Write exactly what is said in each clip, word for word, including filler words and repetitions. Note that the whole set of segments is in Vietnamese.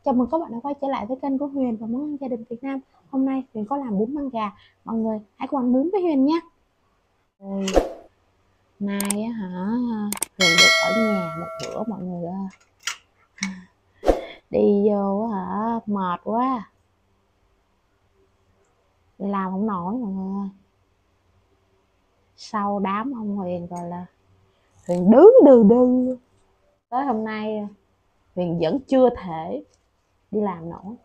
Chào mừng các bạn đã quay trở lại với kênh của Huyền và món ăn gia đình Việt Nam. Hôm nay Huyền có làm bún măng gà. Mọi người hãy cùng ăn bún với Huyền nha. Ôi, nay á hả, Huyền được ở nhà một bữa mọi người ơi. Đi vô á hả, mệt quá. Đi làm không nổi mọi người ơi. Sau đám ông Huyền gọi là Huyền đứng đừ đừ. Tới hôm nay Huyền vẫn chưa thể đi làm nổi.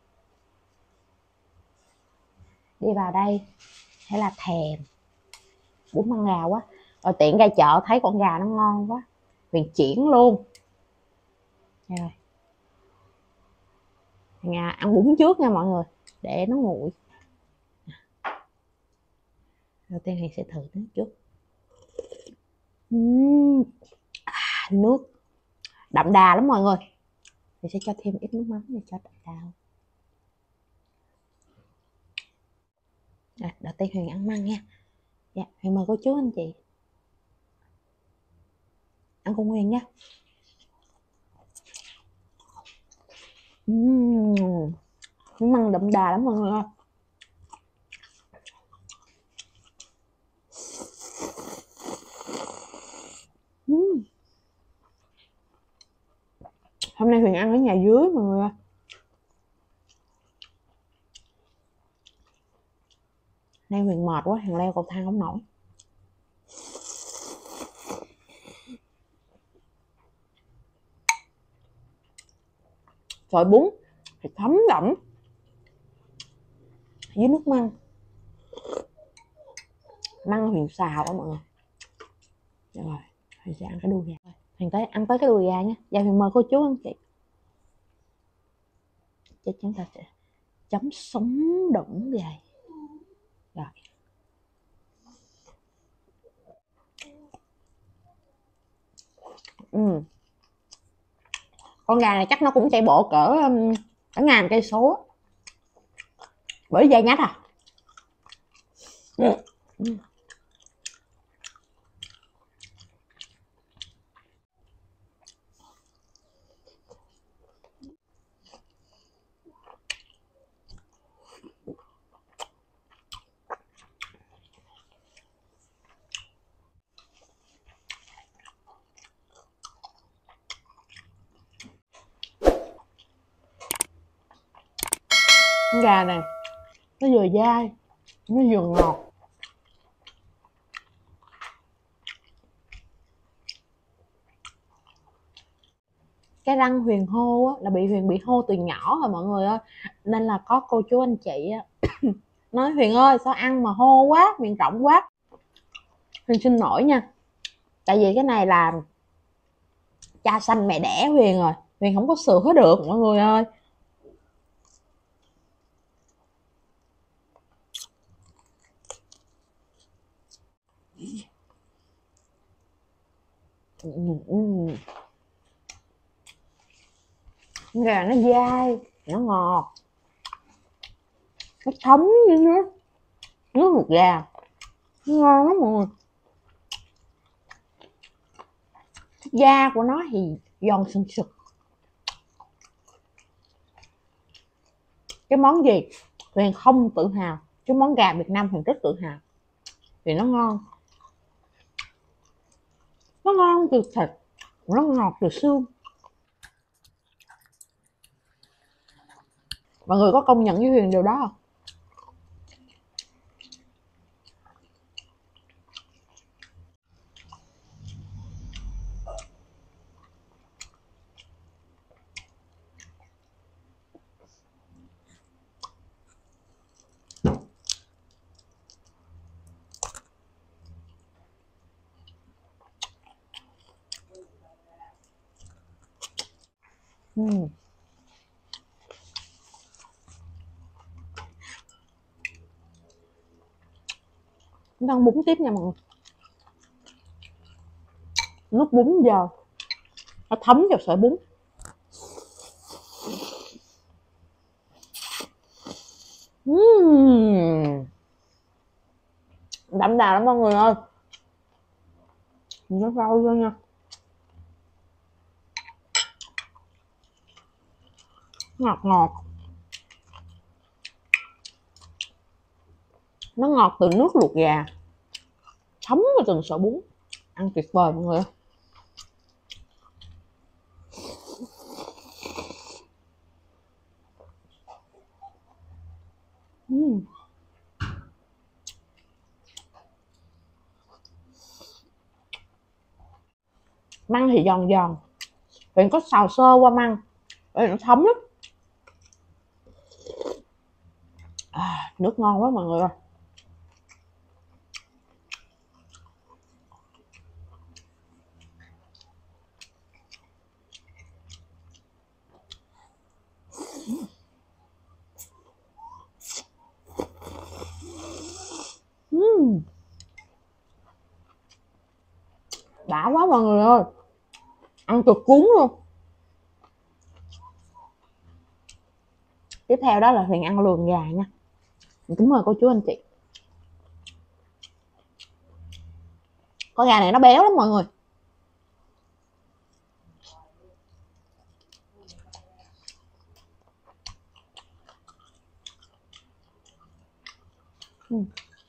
Đi vào đây thế là thèm bún măng gà quá, rồi tiện ra chợ thấy con gà nó ngon quá, Huyền chuyển luôn. Rồi Huyền ăn bún trước nha mọi người, để nó nguội. Đầu tiên Huyền sẽ thử nước trước. uhm, à, nước đậm đà lắm mọi người. Huyền sẽ cho thêm ít nước mắm để cho đậm đà. Rồi, đầu tiên Huyền ăn măng nha. Dạ, Huyền mời cô chú anh chị ăn cùng Huyền nha. uhm, măng đậm đà lắm mọi người ơi. uhm. Hôm nay Huyền ăn ở nhà dưới mọi người ơi. Nay Huyền mệt quá, Huyền leo cầu thang không nổi. Rồi bún thì thấm đậm với nước măng. Măng Huyền xào đó mọi người. Rồi Huyền sẽ ăn cái đuôi gà. Huyền tới ăn tới cái đuôi gà nhé. Giờ Huyền mời cô chú anh chị. Chắc chúng ta sẽ chấm sống đũng gà. Rồi ừ. Con gà này chắc nó cũng chạy bộ cỡ cả ngàn cây số bởi dây nhách à. ừ. Ừ. Con gà này nó vừa dai, nó vừa ngọt. Cái răng Huyền hô á, là bị Huyền bị hô từ nhỏ rồi mọi người ơi, nên là có cô chú anh chị á, nói Huyền ơi sao ăn mà hô quá, miệng rộng quá. Huyền xin lỗi nha, tại vì cái này là cha sanh mẹ đẻ Huyền rồi, Huyền không có sửa được mọi người ơi. Gà nó dai, nó ngọt, nó thấm như nước nước ruột gà, nó ngon lắm mọi người. Da của nó thì giòn sừng sực. Cái món gì Huyền không tự hào, cái món gà Việt Nam Huyền rất tự hào vì nó ngon. Nó ngon từ thịt, nó ngọt từ xương. Mọi người có công nhận với Huyền điều đó không? uhm. Chúng ta ăn bún tiếp nha mọi người. Nước bún giờ nó thấm vào sợi bún. uhm. Đậm đà lắm mọi người ơi. Nó rau vô nha. ngọt ngọt, nó ngọt từ nước luộc gà thấm vào từng sợi bún, ăn tuyệt vời mọi người ơi. Uhm. Măng thì giòn giòn, Huyền có xào sơ qua măng để nó thấm lắm. À, nước ngon quá mọi người ơi. Uhm. Đã quá mọi người ơi, ăn cực cuốn luôn. Tiếp theo đó là Huyền ăn lườn gà nha. Kính mời cô chú anh chị. Con gà này nó béo lắm mọi người. Uhm.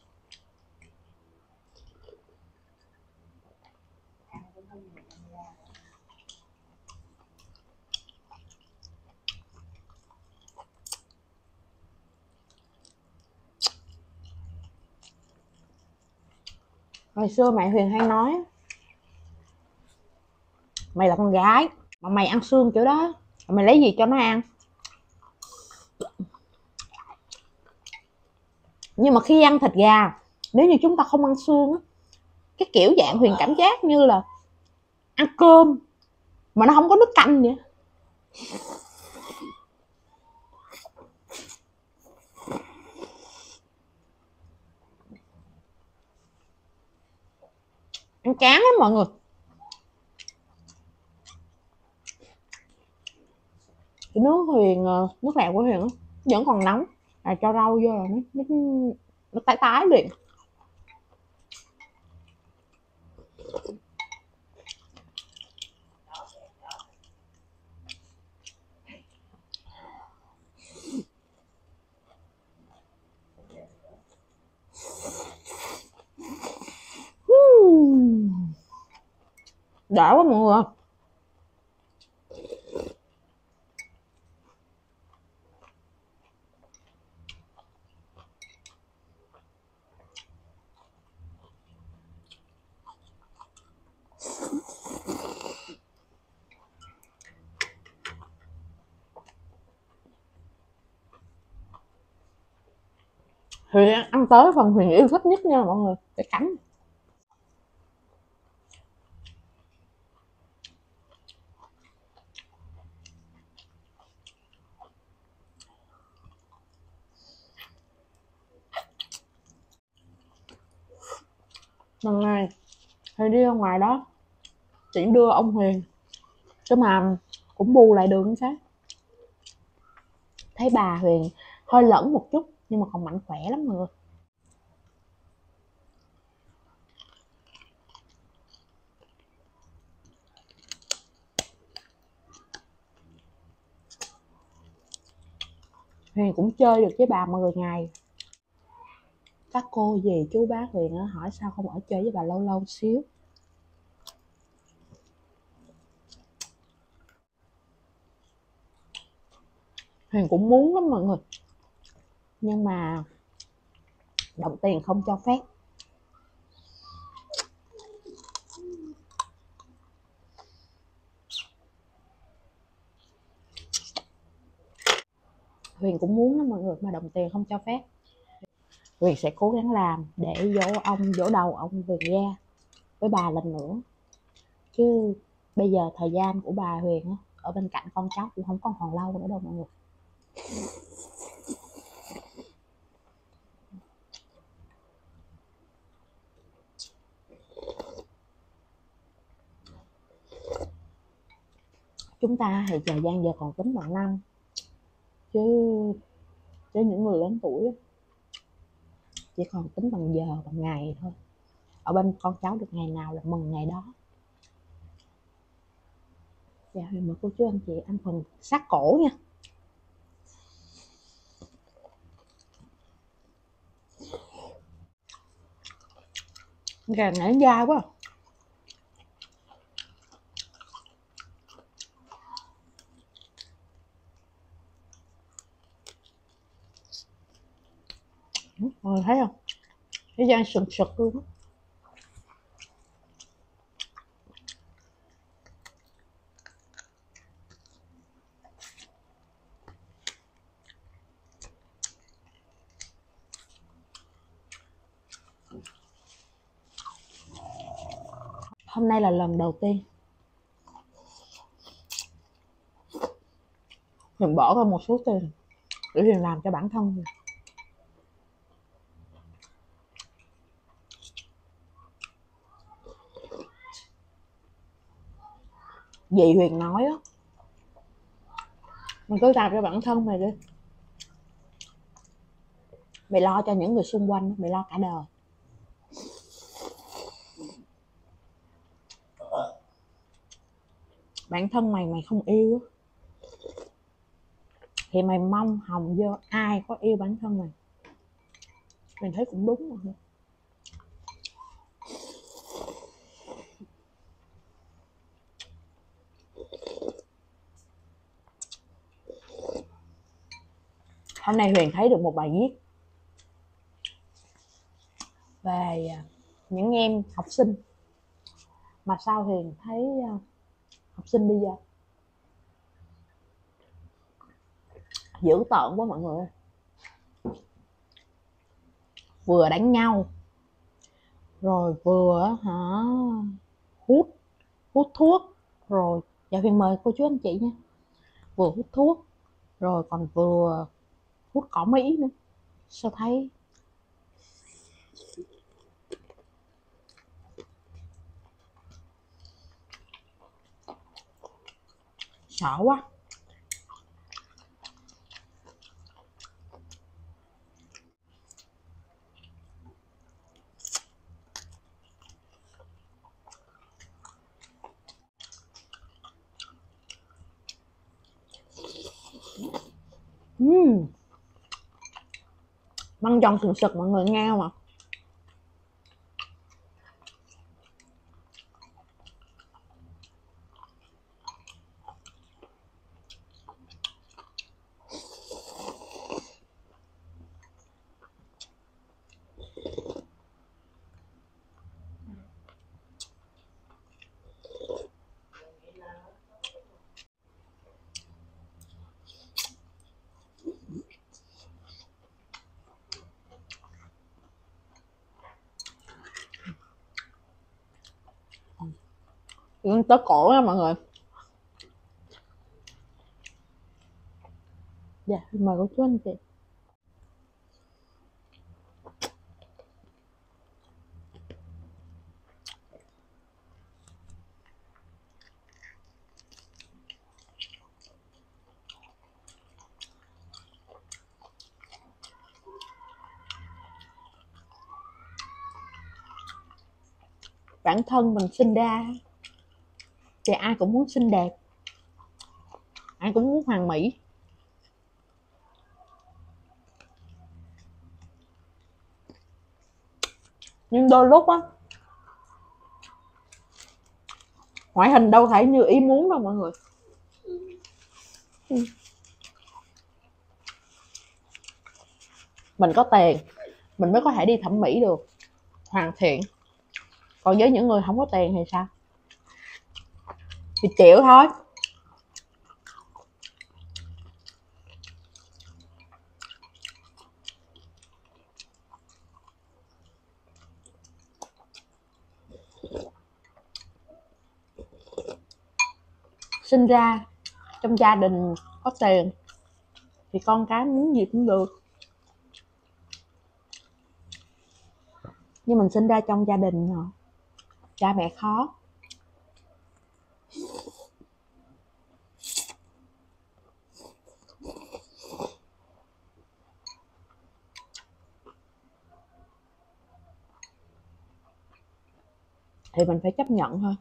Hồi xưa mẹ Huyền hay nói mày là con gái mà mày ăn xương kiểu đó, mày lấy gì cho nó ăn? Nhưng mà khi ăn thịt gà, nếu như chúng ta không ăn xương, cái kiểu dạng Huyền cảm giác như là ăn cơm mà nó không có nước canh vậy. Ăn chán lắm mọi người. Cái nước Huyền, nước lèo của Huyền vẫn còn nóng, à, cho rau vô là nó nó, nó tái tái liền. Đã quá mọi người. Huyền ăn tới phần Huyền yêu thích nhất nha mọi người, cái cánh. Lần này Huyền đi ra ngoài đó chỉ đưa ông Huyền, chứ mà cũng bù lại đường sáng. Thấy bà Huyền hơi lẫn một chút nhưng mà còn mạnh khỏe lắm mọi người. Huyền cũng chơi được với bà mười ngày. Các cô dì chú bác Huyền hỏi sao không ở chơi với bà lâu lâu xíu. Huyền cũng muốn lắm mọi người, nhưng mà đồng tiền không cho phép. Huyền cũng muốn lắm mọi người, mà đồng tiền không cho phép. Huyền sẽ cố gắng làm để dỗ ông, dỗ đầu ông Huyền ra với bà lần nữa. Chứ bây giờ thời gian của bà Huyền ở bên cạnh con cháu cũng không còn còn lâu nữa đâu mọi người. Chúng ta thì thời gian giờ còn tính bằng năm, chứ chứ những người lớn tuổi chỉ còn tính bằng giờ, bằng ngày thôi. Ở bên con cháu được ngày nào là mừng ngày đó. Dạ, mời cô chú anh chị ăn phần sát cổ nha. càng ngày nó dai quá. Mọi người thấy không, cái da sừng sực luôn á. Hôm nay là lần đầu tiên mình bỏ ra một số tiền để Huyền làm cho bản thân mình. Dì Huyền nói á, mình cứ làm cho bản thân mày đi, mày lo cho những người xung quanh, mày lo cả đời. Bản thân mày mày không yêu á, thì mày mong hòng vô ai có yêu bản thân mày. Mình thấy cũng đúng rồi. Hôm nay Huyền thấy được một bài viết về những em học sinh, mà sao Huyền thấy học sinh bây giờ dữ tợn quá mọi người. Vừa đánh nhau rồi vừa hả hút hút thuốc, rồi dạ Huyền mời cô chú anh chị nha, vừa hút thuốc rồi còn vừa hút cỏ Mỹ nữa. Sao thấy sợ quá. Uhm. Măng giòn sừng sực mọi người nghe không ạ? Ừ, tới cổ á mọi người. Dạ mời cô chú anh chị. Bản thân mình sinh ra thì ai cũng muốn xinh đẹp, ai cũng muốn hoàn mỹ, nhưng đôi lúc á ngoại hình đâu thể như ý muốn đâu mọi người. Mình có tiền mình mới có thể đi thẩm mỹ được, hoàn thiện. Còn với những người không có tiền thì sao? Thì chịu thôi. Sinh ra trong gia đình có tiền thì con cái muốn gì cũng được, nhưng mình sinh ra trong gia đình cha mẹ khó thì mình phải chấp nhận thôi.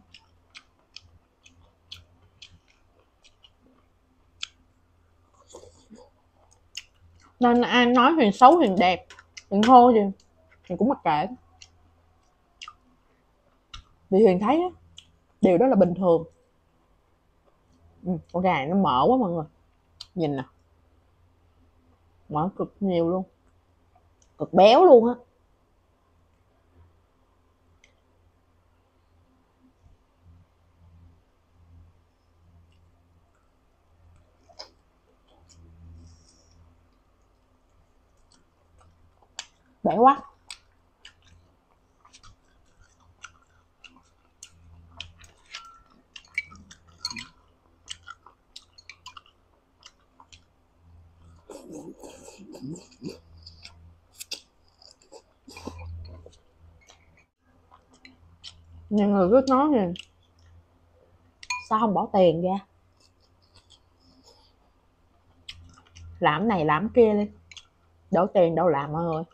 Nên ai nói Huyền xấu Huyền đẹp Huyền hô gì thì cũng mặc kệ. Vì Huyền thấy á, điều đó là bình thường. Ừ, con gà này nó mỡ quá mọi người, nhìn nè, mỡ cực nhiều luôn, cực béo luôn á. Béo quá. Nhiều người cứ nói nè, sao không bỏ tiền ra làm này làm kia đi, đổ tiền đâu làm mọi người.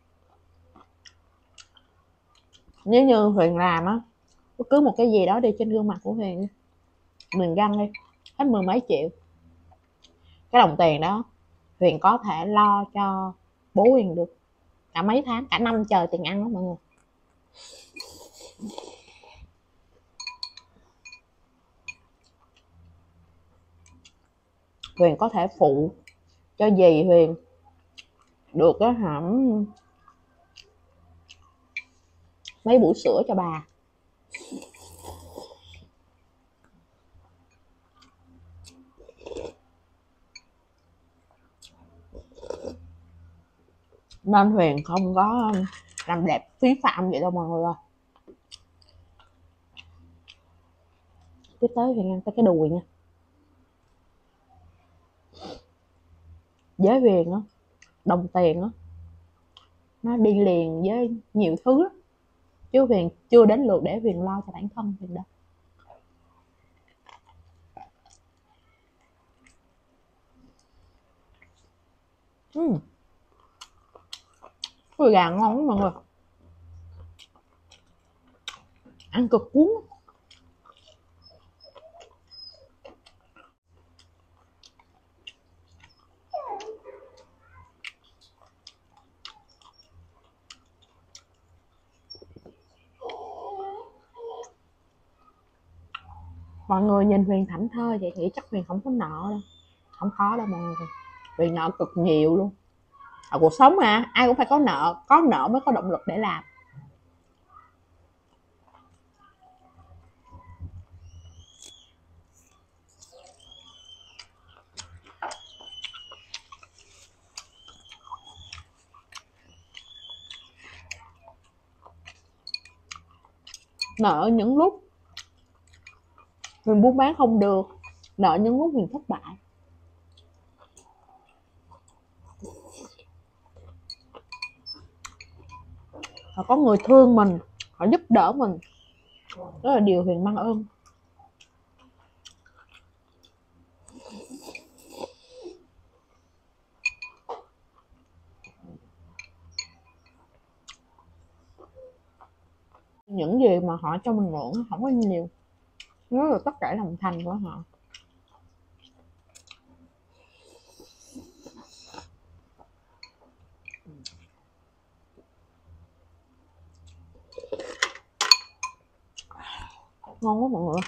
Nếu như Huyền làm á, bất cứ một cái gì đó đi trên gương mặt của Huyền đi, mình găng đi, hết mười mấy triệu, cái đồng tiền đó Huyền có thể lo cho bố Huyền được cả mấy tháng, cả năm trời tiền ăn đó mọi người. Huyền có thể phụ cho dì Huyền được á hả, mấy buổi sữa cho bà. Nên Huyền không có làm đẹp phí phạm vậy đâu mọi người ơi. Tiếp tới Huyền ăn tới cái đùi nha. Với Huyền á, đồng tiền á, nó đi liền với nhiều thứ lắm, chứ Huyền chưa đến lượt để Huyền lo cho bản thân Huyền đâu. Uhm. Đùi gà ngon lắm mọi người, ăn cực cuốn. Mọi người nhìn Huyền thảnh thơi vậy nghĩ chắc Huyền không có nợ đâu. Không khó đâu mọi người, Huyền nợ cực nhiều luôn. Ở cuộc sống mà ai cũng phải có nợ, có nợ mới có động lực để làm. Nợ những lúc Huyền buôn bán không được, nợ những lúc Huyền thất bại. Và có người thương mình, họ giúp đỡ mình, đó là điều Huyền mang ơn. Những gì mà họ cho mình mượn không có nhiều, nó là tất cả lòng thành của họ. Ngon quá mọi người.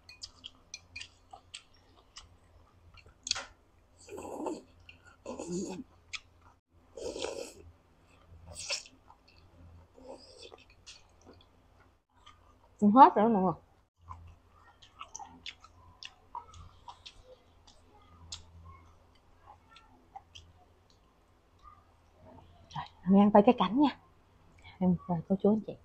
Không hết rồi đó mọi người. Rồi, ăn tay cái cánh nha em và cô chú anh chị.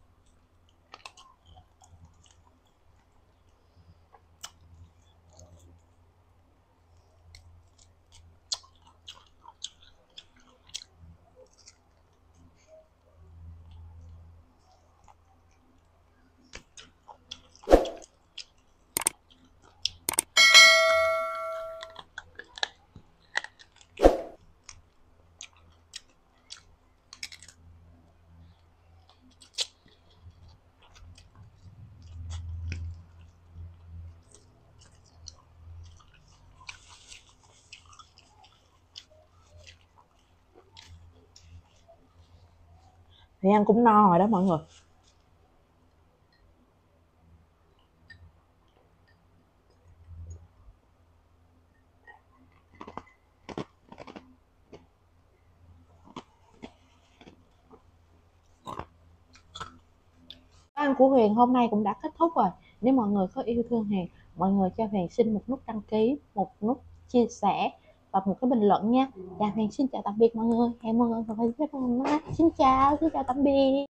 Thì ăn cũng no rồi đó mọi người. của Huyền hôm nay cũng đã kết thúc rồi. Nếu mọi người có yêu thương Huyền, mọi người cho Huyền xin một nút đăng ký, một nút chia sẻ và một cái bình luận nha. Và Huyền xin chào tạm biệt mọi người. Hẹn mọi người vào video tiếp theo. Xin chào, xin chào tạm biệt.